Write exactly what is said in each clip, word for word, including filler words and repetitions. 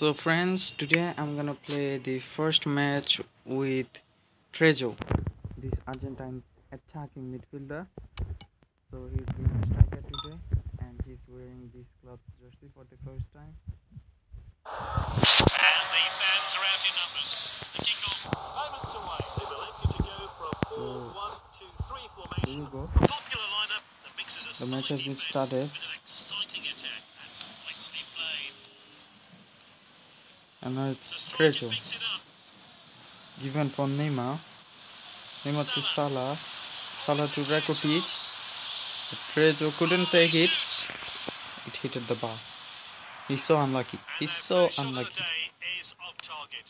So friends, today I'm gonna play the first match with Trejo, this Argentine attacking midfielder. So he's being a striker today and he's wearing this club's jersey for the first time. And the fans are out in numbers. The kickoff moments away. They've elected to go for a four one two three formation. Here you go. A popular lineup that mixes a The match has been defense started. with an exciting attack. That's nicely played. And now it's The striker Trejo. picks it up. Given for Neymar. Neymar to Salah. Salah to Rakitic. But Trejo couldn't take it. It hit the bar. He's so unlucky. He's so unlucky. The day is off target.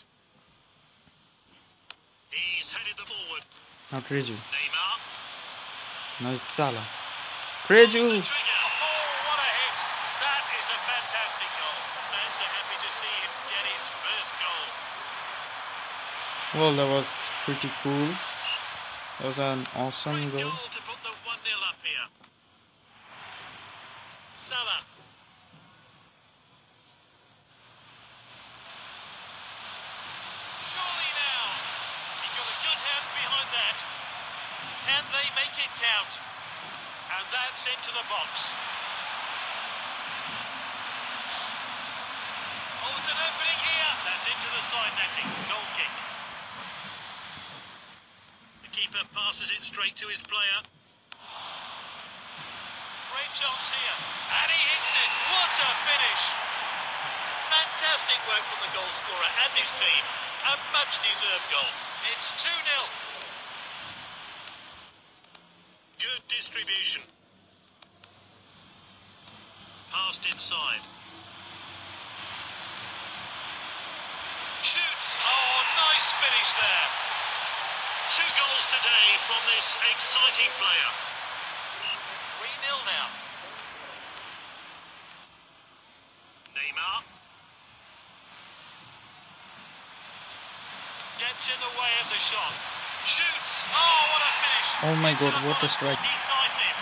He's headed the forward. Now Trejo. Neymar. Now it's Salah. Trejo! Oh, what a hit! That is a fantastic goal. The fans are happy to see him get his first goal. Well, that was pretty cool. That was an awesome Great goal. goal to put the one nil up here. Salah. Surely now. He got a good hand behind that. Can they make it count? And that's into the box. Oh, there's an opening here. That's into the side netting. Goal kick. The keeper passes it straight to his player. Great chance here. And he hits it. What a finish. Fantastic work from the goal scorer and his team. A much deserved goal. It's two nil. Good distribution. Passed inside. Shoots. Oh, nice finish there. Two goals today from this exciting player. three nil now. Neymar. Gets in the way of the shot. Shoots. Oh, what a finish. Oh my Into god, the what a box. strike. Decisive.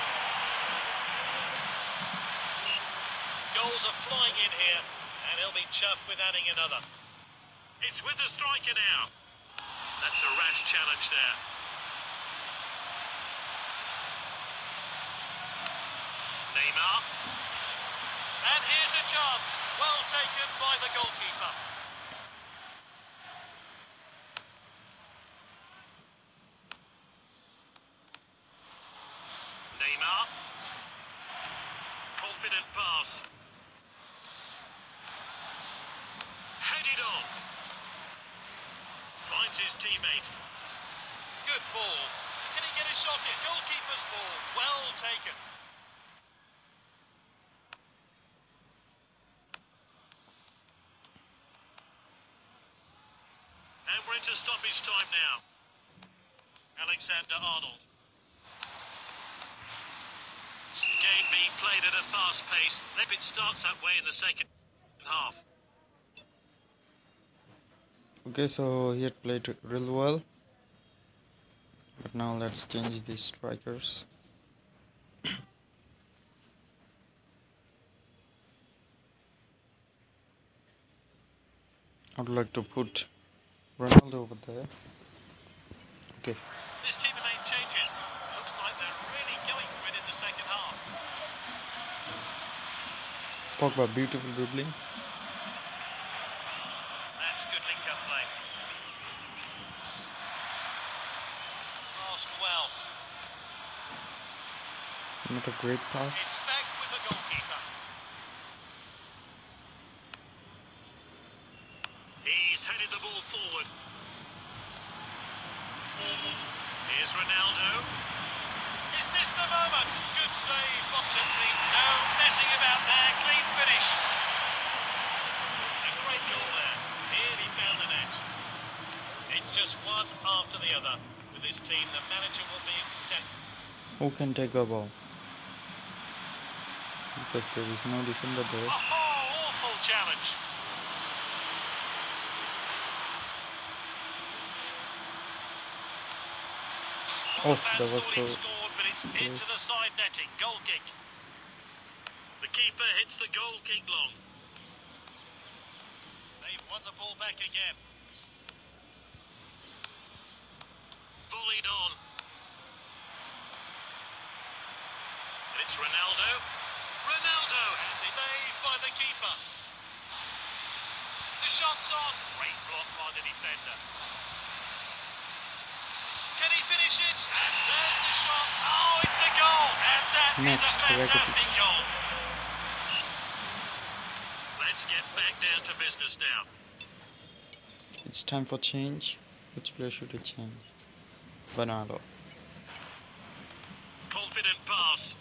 Goals are flying in here, and he'll be chuffed with adding another. It's with the striker now. That's a rash challenge there. Neymar. And here's a chance. Well taken by the goalkeeper. Neymar. Confident pass. Headed on. Finds his teammate. Good ball. Can he get a shot in? Goalkeeper's ball. Well taken. And we're into stoppage time now. Alexander Arnold. The game being played at a fast pace. Maybe it starts that way in the second half. Okay, so he had played real well. But now let's change the strikers. I'd like to put Ronaldo over there. Okay. This team have made changes. Looks like they're really going for it in the second half. Pogba, beautiful dribbling. That's good link-up play. Passed well. Not a great pass. It's back with the goalkeeper. He's headed the ball forward. Here's Ronaldo. Is this the moment? Good save, possibly. No messing about there. Clean finish. A great goal there. Nearly found the net. It's just one after the other. With this team, the manager will be extended. Who can take the ball? Because there is no defender there. Oh, awful challenge. Oh, that was so scored, but it's close. into the side netting. Goal kick. The keeper hits the goal kick long. ball back again. Volleyed on. And it's Ronaldo. Ronaldo! And it's saved by the keeper. The shot's on. Great block by the defender. Can he finish it? And there's the shot. Oh, it's a goal. And that Next, is a fantastic Rakitic. goal. Let's get back down to business now. It's time for change. Which player should I change? Bernardo. Confident pass.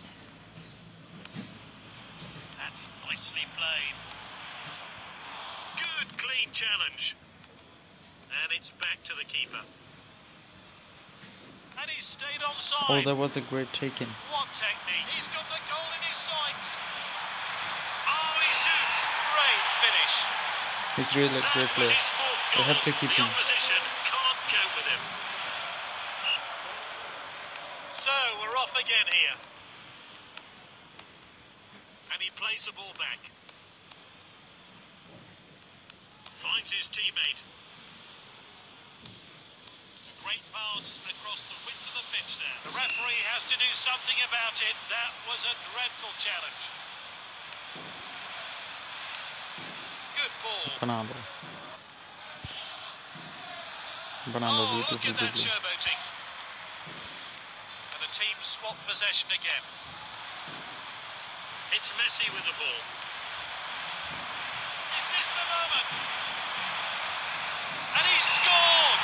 That's nicely played. Good, clean challenge. And it's back to the keeper. And he's stayed onside. Oh, that was a great taken. What technique. He's got the goal in his sights. Oh, he shoots. Great finish. He's really a great That was player. his fourth They goal. have to keep the him. opposition can't cope with him. So, we're off again here. And he plays the ball back. Finds his teammate. A great pass across the width of the pitch there. The referee has to do something about it. That was a dreadful challenge. Good ball. Bernardo. Bernardo, Oh, look beautiful at that dribbling. showboating. And the team swap possession again. It's Messi with the ball. Is this the moment? And he scored!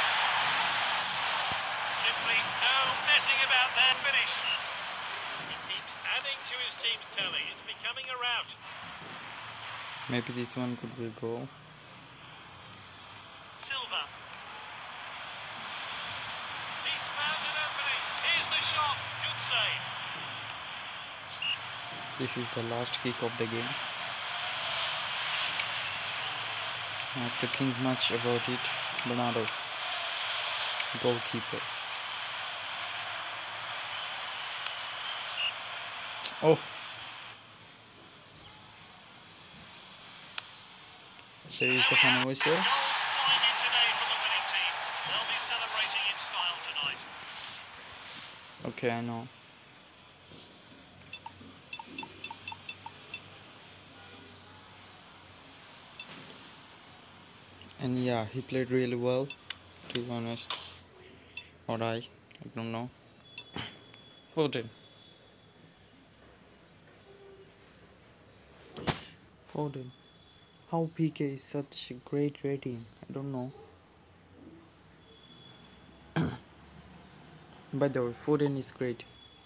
Simply no messing about that finish. He keeps adding to his team's tally. It's becoming a rout. Maybe this one could be a goal. Silva. He's found an opening. Here's the shot. Good save. This is the last kick of the game. I have to think much about it. Bernardo, goalkeeper. Oh, there is the final whistle. Goals flying in today for the winning team. They'll be celebrating in style tonight. Okay, I know. And yeah, he played really well, to be honest. Or I, I don't know. Foden. Foden. How P K is such a great rating? I don't know. By the way, Foden is great.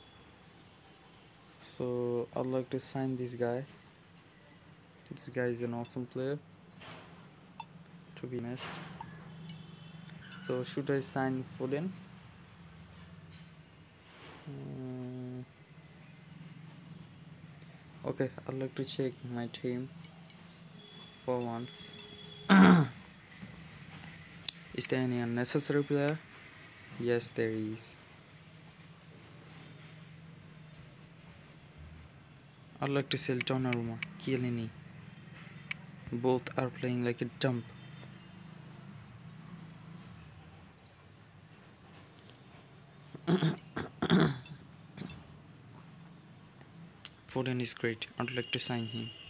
So I'd like to sign this guy. This guy is an awesome player, to be honest. So should I sign Foden? Mm, okay, I'd like to check my team for once. Is there any unnecessary player? Yes, there is. I'd like to sell Donnarumma, Chiellini. Both are playing like a dump. Foden is great. I'd like to sign him.